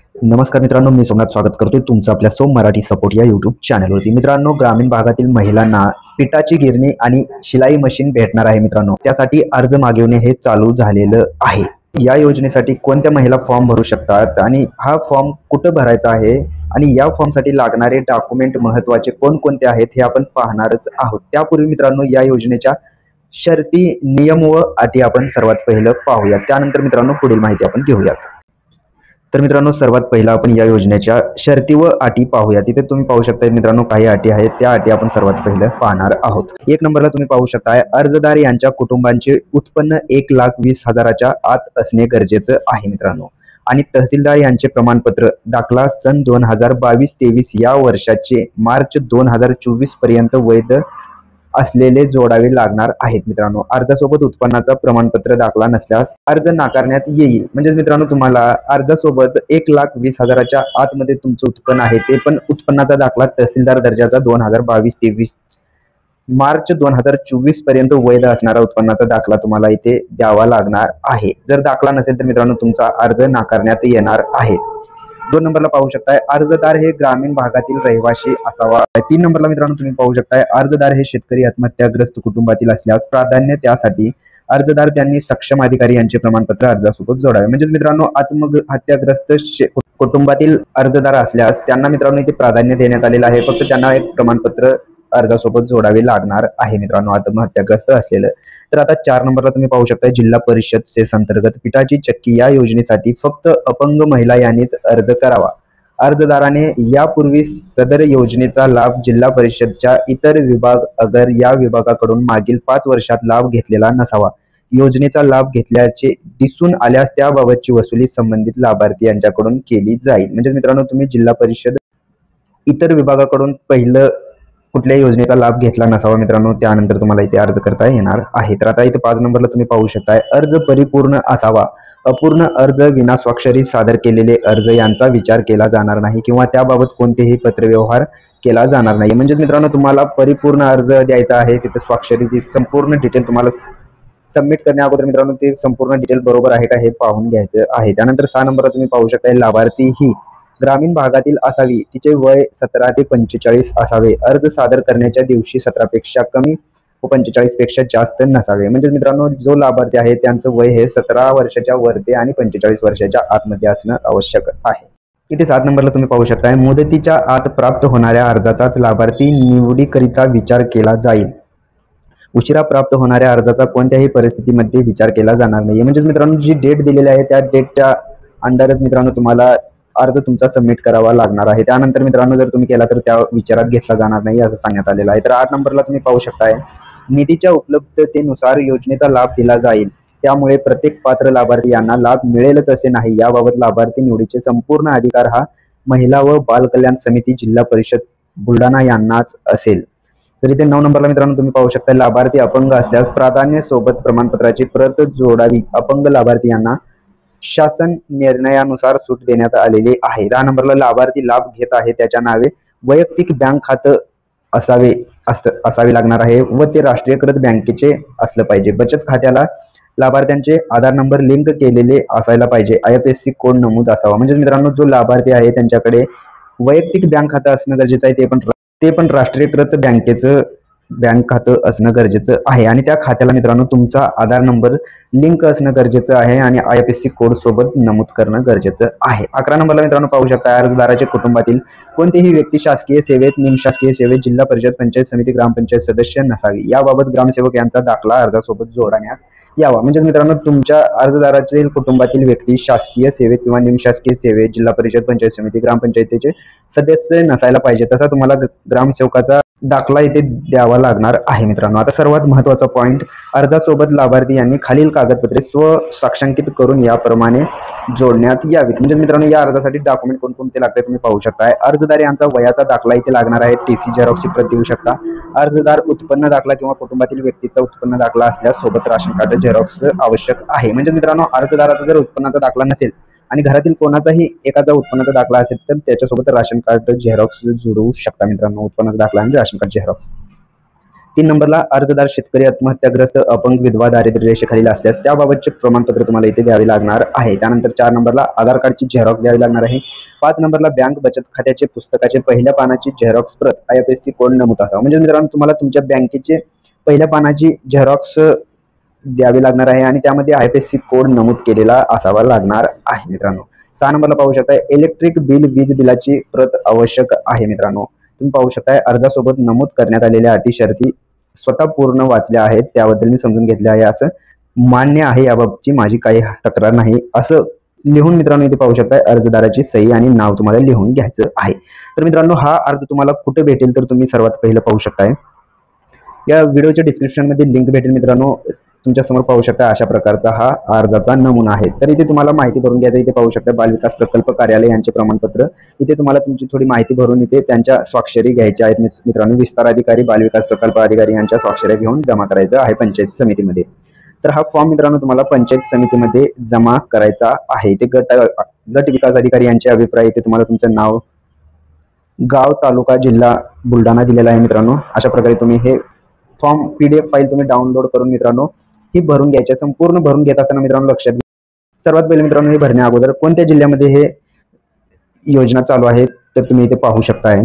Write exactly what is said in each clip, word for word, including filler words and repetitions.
नमस्कार मित्रांनो, मी सोमनाथ स्वागत करतोय तुमचं आपल्या सोम मराठी सपोर्ट या यूट्यूब चॅनलवरती। मित्रांनो, ग्रामीण भागातील महिलांना पिठाची गिरणी आणि शिलाई मशीन भेटणार आहे। मित्रांनो, त्यासाठी अर्ज मागवणे हे चालू झालेलं आहे। या योजनेसाठी कोणत्या महिला फॉर्म भरू शकतात आणि हा फॉर्म कुठे भरायचा आहे आणि या फॉर्मसाठी लागणारे डॉक्युमेंट महत्त्वाचे कोणकोणते आहेत हे आपण पाहणारच आहोत। त्यापूर्वी मित्रांनो, या योजनेच्या शर्ती, नियम व अटी आपण सर्वात पहिलं पाहूया, त्यानंतर मित्रांनो पुढील माहिती आपण घेऊयात। तर मित्रांनो, सर्वात पहिला आपण या योजनेच्या शर्ती व अटी पाहूया। तिथे तुम्ही पाहू शकता मित्रांनो काही अटी आहेत, त्या अटी आपण सर्वात पहिलं पाहणार आहोत। एक नंबरला तुम्ही पाहू शकता, अर्जदार यांच्या कुटुंबांचे उत्पन्न एक लाख वीस हजाराच्या आत असणे गरजेचं आहे मित्रांनो। आणि तहसीलदार यांचे प्रमाणपत्र दाखला सन दोन हजार बावीस तेवीस या वर्षाचे मार्च दोन हजार चोवीस पर्यंत वैध असलेले जोडावे लागणार आहेत मित्रांनो। अर्जासोबत उत्पन्नाचा प्रमाणपत्र दाखला नसल्यास अर्ज नाकारण्यात येईल। म्हणजे मित्रांनो, तुम्हाला अर्जासोबत एक लाख वीस हजाराच्या आतमध्ये तुमचं उत्पन्न आहे, ते पण उत्पन्नाचा दाखला तहसीलदार दर्जाचा दोन हजार बावीस तेवीस मार्च दोन हजार चोवीस पर्यंत वैध असणारा उत्पन्नाचा दाखला तुम्हाला इथे द्यावा लागणार आहे। जर दाखला नसेल तर मित्रांनो तुमचा अर्ज नाकारण्यात येणार आहे। दोन नंबरला पाहू शकताय, अर्जदार हे ग्रामीण भागातील रहिवासी असावा। तीन नंबरला मित्रांनो तुम्ही पाहू शकताय, अर्जदार हे शेतकरी आत्महत्याग्रस्त कुटुंबातील असल्यास प्राधान्य त्यासाठी अर्जदार त्यांनी सक्षम अधिकारी यांचे प्रमाणपत्र अर्जासोबत जोडावे। म्हणजे मित्रांनो, आत्महत्याग्रस्त कुटुंबातील अर्जदार असल्यास त्यांना मित्रांनो इथे प्राधान्य देण्यात आलेलं आहे। फक्त त्यांना एक प्रमाणपत्र अर्जासोबत जोडावे लागणार आहे मित्रांनो, आत्महत्याग्रस्त असलेलं। तर आता चार नंबरला तुम्ही पाहू शकता, जिल्हा परिषद सेस अंतर्गत पिठाची चक्की या योजनेसाठी फक्त अपंग महिला यांनीच अर्ज करावा। अर्जदाराने यापूर्वी सदर योजनेचा लाभ जिल्हा परिषदच्या इतर विभाग अगर या विभागाकडून मागील पाच वर्षात लाभ घेतलेला नसावा। योजनेचा लाभ घेतल्याचे दिसून आल्यास त्याबाबतची वसुली संबंधित लाभार्थी यांच्याकडून केली जाईल। म्हणजे मित्रांनो, तुम्ही जिल्हा परिषद इतर विभागाकडून पहिलं कुठल्या योजनेचा लाभ घेतला नसावा मित्रांनो, त्यानंतर तुम्हाला इथे अर्ज करता येणार आहे। तर आता इथे पाच नंबरला तुम्ही पाहू शकताय, अर्ज परिपूर्ण असावा। अपूर्ण अर्ज, विना स्वाक्षरी सादर केलेले अर्ज यांचा विचार केला जाणार नाही किंवा त्याबाबत कोणतेही पत्रव्यवहार केला जाणार नाही। म्हणजे मित्रांनो, तुम्हाला परिपूर्ण अर्ज द्यायचा आहे, तिथे स्वाक्षरी संपूर्ण डिटेल तुम्हाला सबमिट करण्या अगोदर मित्रांनो ते संपूर्ण डिटेल बरोबर आहे का हे पाहून घ्यायचं आहे। त्यानंतर सहा नंबरला तुम्ही पाहू शकताय, लाभार्थी ही ग्रामीण भागातील असावी, तिचे वय सतरा ते पंचेचाळीस असावे। अर्ज सादर करण्याच्या दिवशी सतरा पेक्षा कमी व पंचेचाळीस पेक्षा जास्त नसावे। म्हणजे मित्रांनो, जो लाभार्थी आहे त्यांचं वय हे सतरा वर्षाच्या वरती आणि पंचेचाळीस वर्षाच्या आतमध्ये असणं आवश्यक आहे। इथे सात नंबरला तुम्ही पाहू शकताय, मुदतीच्या आत प्राप्त होणाऱ्या अर्जाचाच लाभार्थी निवडीकरिता विचार केला जाईल। उशिरा प्राप्त होणाऱ्या अर्जाचा कोणत्याही परिस्थितीमध्ये विचार केला जाणार नाही। म्हणजे मित्रांनो, जी डेट दिलेली आहे त्या डेटच्या अंडरच मित्रांनो तुम्हाला अर्ज तुमचा सबमिट करावा लागणार आहे। त्यानंतर मित्रांनो जर तुम्ही केला तर त्या विचारात घेतला जाणार नाही असं सांगण्यात आलेलं आहे। तर आठ नंबरला तुम्ही पाहू शकताय, निधीच्या उपलब्धतेनुसार योजनेचा लाभ दिला जाईल, त्यामुळे प्रत्येक पात्र लाभार्थी यांना लाभ मिळेलच असे नाही। याबाबत लाभार्थी निवडीचे संपूर्ण अधिकार हा महिला व बाल कल्याण समिती जिल्हा परिषद बुलढाणा यांनाच असेल। तर इथे नऊ नंबरला मित्रांनो तुम्ही पाहू शकता, लाभार्थी अपंग असल्यास प्राधान्य सोबत प्रमाणपत्राची प्रत जोडावी। अपंग लाभार्थी यांना शासन निर्णयानुसार सूट देण्यात आलेली आहे। दहा नंबरला लाभार्थी लाभ घेत आहे त्याच्या नावे वैयक्तिक बँक खातं असावे असावे लागणार आहे व ते राष्ट्रीयकृत बँकेचे असलं पाहिजे। बचत खात्याला लाभार्थ्यांचे आधार नंबर लिंक केलेले असायला पाहिजे। I F S C code नमूद असावा। म्हणजे मित्रांनो, जो लाभार्थी आहे त्यांच्याकडे वैयक्तिक बँक खातं असणं गरजेचं आहे, ते पण ते पण राष्ट्रीयकृत बँकेचं बँक खातं असणं गरजेचं आहे आणि त्या खात्याला मित्रांनो तुमचा आधार नंबर लिंक असणं गरजेचं आहे आणि I F S C code सोबत नमूद करणं गरजेचं आहे। अकरा नंबरला मित्रांनो पाहू शकता, अर्जदाराच्या कुटुंबातील कोणतीही व्यक्ती शासकीय सेवेत, निमशासकीय सेवेत, जिल्हा परिषद, पंचायत समिती, ग्रामपंचायत सदस्य नसावी। याबाबत ग्रामसेवक यांचा दाखला अर्जासोबत जोडण्यात यावा। म्हणजे मित्रांनो, तुमच्या अर्जदारातील कुटुंबातील व्यक्ती शासकीय सेवेत किंवा निमशासकीय सेवेत, जिल्हा परिषद, पंचायत समिती, ग्रामपंचायतीचे सदस्य नसायला पाहिजे, तसा तुम्हाला ग्रामसेवकाचा दाखला इथे द्यावा लागणार आहे मित्रांनो। आता सर्वात महत्त्वाचा पॉइंट, अर्जासोबत लाभार्थी यांनी खालील कागदपत्रे स्व साक्षांकित करून याप्रमाणे जोडण्यात यावीत। म्हणजे मित्रांनो, या अर्जासाठी डॉक्युमेंट कोणकोणते लागतात तुम्ही पाहू शकता। अर्जदार यांचा वयाचा दाखला इथे लागणार आहे, टीसी झेरॉक्सची प्रत देऊ शकता। अर्जदार उत्पन्न दाखला किंवा कुटुंबातील व्यक्तीचा उत्पन्न दाखला असल्यास सोबत राशन कार्ड झेरॉक्स आवश्यक आहे। म्हणजे मित्रांनो, अर्जदाराचा जर उत्पन्नाचा दाखला नसेल आणि घरातील कोणाचाही एकाचा उत्पन्नाचा दाखला असेल तर त्याच्यासोबत राशन कार्ड झेरॉक्स जोडू शकता मित्रांनो, उत्पन्नाचा दाखला आणि राशन कार्ड झेरॉक्स। तीन नंबरला अर्जदार शेतकरी आत्महत्याग्रस्त अपंग विधवा दारिद्र्य रेषेखालील असल्यास त्याबाबतचे प्रमाणपत्र तुम्हाला इथे द्यावे लागणार आहे। त्यानंतर चार नंबरला आधार कार्डची झेरॉक्स द्यावी लागणार आहे। पाच नंबरला बँक बचत खात्याचे पुस्तकाचे पहिल्या पानाची झेरॉक्स प्रत I F S C code नमूद असावा। म्हणजे मित्रांनो तुम्हाला तुमच्या बँकेचे पहिल्या पानाची झेरॉक्स द्यावी लागणार आहे आणि त्यामध्ये I F S C code नमूद केलेला असावा लागणार आहे मित्रांनो। सहा नंबरला पाहू शकता इलेक्ट्रिक बिल वीज बिलाची प्रत आवश्यक आहे मित्रांनो। तुम्ही पाहू शकता अर्जासोबत नमूद करण्यात आलेल्या अटी शर्ती स्वतः पूर्ण वाचल्या आहेत, त्याबद्दल मी समजून घेतले आहे, असं मान्य आहे, याबाबतची माझी काही तक्रार नाही असं लिहून मित्रांनो इथे पाहू शकता अर्जदाराची सही आणि नाव तुम्हाला लिहून घ्यायचं आहे। तर मित्रांनो हा अर्ज तुम्हाला कुठे भेटेल तर तुम्ही सर्वात पहिले पाहू शकताय या व्हिडिओच्या डिस्क्रिप्शन मध्ये लिंक भेटेल मित्रांनो। तुमच्या समोर पाहू शकता अशा प्रकारचा हा अर्जाचा नमुना आहे। तर इथे तुम्हाला माहिती भरून घ्यायचं, इथे पाहू शकता बाल विकास प्रकल्प कार्यालय यांचे प्रमाणपत्र, इथे तुम्हाला तुमची थोडी माहिती भरून इथे त्यांच्या स्वाक्षरी घ्यायच्या आहेत मित्रांनो। विस्तार अधिकारी बाल विकास प्रकल्प अधिकारी यांच्या स्वाक्षऱ्या घेऊन जमा करायचं आहे पंचायत समितीमध्ये। तर हा फॉर्म मित्रांनो तुम्हाला पंचायत समितीमध्ये जमा करायचा आहे। ते गट गट विकास अधिकारी यांचे अभिप्राय, इथे तुम्हाला तुमचं नाव, गाव, तालुका, जिल्हा बुलढाणा दिलेला आहे मित्रांनो। अशा प्रकारे तुम्ही हे फॉर्म पीडीएफ फाईल तुम्ही डाउनलोड करून मित्रांनो ही भरून घ्यायची। संपूर्ण भरून घेत असताना मित्रांनो लक्षात घ्या, सर्वात पहिले मित्रांनो हे भरण्या अगोदर कोणत्या जिल्ह्यामध्ये हे योजना चालू आहे तर तुम्ही इथे पाहू शकताय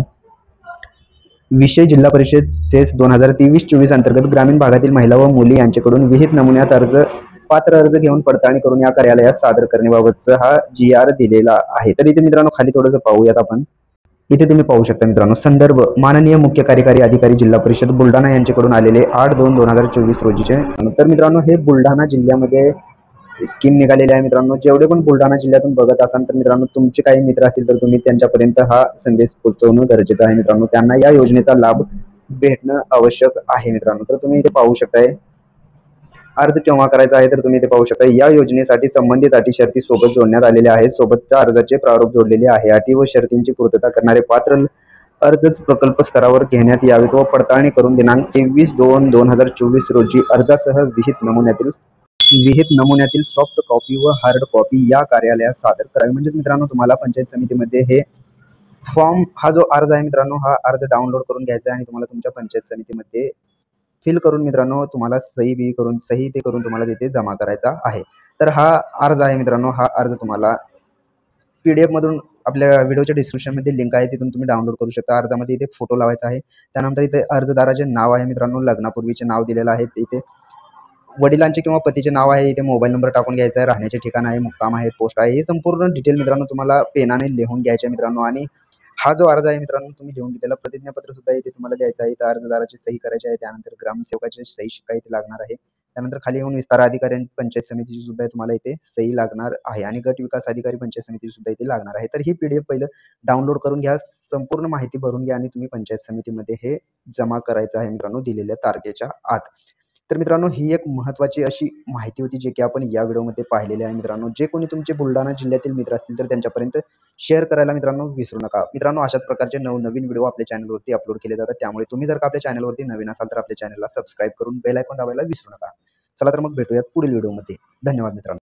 विषय जिल्हा परिषद सेस दोन हजार तेवीस चोवीस अंतर्गत ग्रामीण भागातील महिला व मुली यांच्याकडून विहित नमुन्यात अर्ज पात्र अर्ज घेऊन पडताळणी करून या कार्यालयात सादर करण्याबाबतचा हा जी आर दिलेला आहे। तर इथे मित्रांनो खाली थोडंसं पाहूयात आपण। इथे तुम्ही पाहू शकता मित्रांनो संदर्भ माननीय मुख्य कार्यकारी अधिकारी जिल्हा परिषद बुलढाणा यांच्याकडून आलेले आठ दोन दोन हजार चोवीस रोजीचे। तर मित्रांनो हे बुलढाणा जिल्ह्यामध्ये स्कीम निघालेली आहे मित्रांनो। जेवढे पण बुलढाणा जिल्ह्यातून बघत असाल तर मित्रांनो तुमचे काही मित्र असतील तर तुम्ही त्यांच्यापर्यंत हा संदेश पोहोचवणं गरजेचं आहे मित्रांनो। त्यांना या योजनेचा लाभ भेटणं आवश्यक आहे मित्रांनो। तर तुम्ही इथे पाहू शकताय अर्ज केव्हा करायचा आहे तर तुम्ही इथे पाहू शकता या योजनेसाठी संबंधित अटी शर्ती सोबत जोडण्यात आलेल्या आहेत। सोबतच्या अर्जाचे प्रारूप जोडलेले आहे। अटी व शर्तींची पूर्तता करणारे पात्र अर्जच प्रकल्प स्तरावर घेण्यात यावेत व पडताळणी करून दिनांक तेवीस दोन दोन हजार चोवीस रोजी अर्जासह विहित नमुन्यातील विहित नमुन्यातील सॉफ्ट कॉपी व हार्ड कॉपी या कार्यालयात सादर करावी। म्हणजे मित्रांनो तुम्हाला पंचायत समितीमध्ये हे फॉर्म हा जो अर्ज आहे मित्रांनो हा अर्ज डाउनलोड करून घ्यायचा आहे आणि तुम्हाला तुमच्या पंचायत समितीमध्ये फिल करून मित्रांनो तुम्हाला सही बी करून सही ते करून तुम्हाला तिथे जमा करायचा आहे। तर हा अर्ज आहे मित्रांनो, हा अर्ज तुम्हाला पीडीएफ मधून आपल्या व्हिडिओच्या डिस्क्रिप्शन मध्ये लिंक आहे, तिथून तुम्ही डाउनलोड करू शकता। अर्जामध्ये इथे फोटो लावायचा आहे, त्यानंतर इथे अर्जदाराचे नाव आहे मित्रांनो, लग्नापूर्वीचे नाव दिलेलं आहे, इथे वडिलांचे किंवा पतीचे नाव आहे, इथे मोबाईल नंबर टाकून घ्यायचा आहे, राहण्याचे ठिकाण आहे, मुक्काम आहे, पोस्ट आहे, हे संपूर्ण डिटेल मित्रांनो तुम्हाला पेनाने लिहून घ्यायचे मित्रांनो। आणि हा जो अर्ज आहे मित्रांनो तुम्ही लिहून दिलेला प्रतिज्ञापत्र सुद्धा इथे तुम्हाला द्यायचं आहे, इथे अर्जदाराची सही करायची आहे, त्यानंतर ग्रामसेवकाची सही शिक्का इथे लागणार आहे, त्यानंतर खाली येऊन विस्तार अधिकारी पंचायत समितीची सुद्धा तुम्हाला इथे सही लागणार आहे आणि गट विकास अधिकारी पंचायत समिती सुद्धा इथे लागणार आहे। तर ही पीडीएफ पहिलं डाउनलोड करून घ्या, संपूर्ण माहिती भरून घ्या आणि तुम्ही पंचायत समितीमध्ये हे जमा करायचं आहे मित्रांनो दिलेल्या तारखेच्या आत। तर मित्रांनो ही एक महत्त्वाची अशी माहिती होती जे की आपण या व्हिडिओमध्ये पाहिलेली आहे मित्रांनो। जे कोणी तुमचे बुलढाणा जिल्ह्यातील मित्र असतील तर त्यांच्यापर्यंत शेअर करायला मित्रांनो विसरू नका। मित्रांनो अशाच प्रकारचे नवनवीन व्हिडिओ आपल्या चॅनलवरती अपलोड केले जातात, त्यामुळे तुम्ही जर का आपल्या चॅनलवरती नवीन असाल तर आपल्या चॅनलला सबस्क्राईब करून बेल आयकॉन दाबायला विसरू नका। चला तर मग भेटूयात पुढील व्हिडिओमध्ये। धन्यवाद मित्रांनो।